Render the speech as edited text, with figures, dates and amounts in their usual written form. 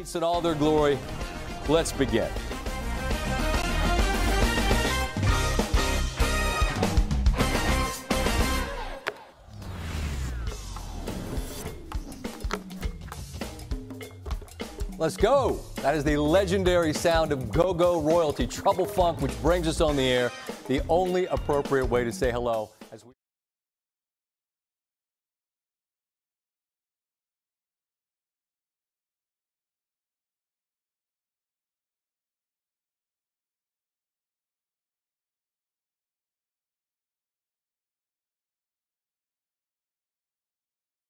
hits in all their glory. Let's begin. Let's go. That is the legendary sound of go-go royalty, Trouble Funk, which brings us on the air. The only appropriate way to say hello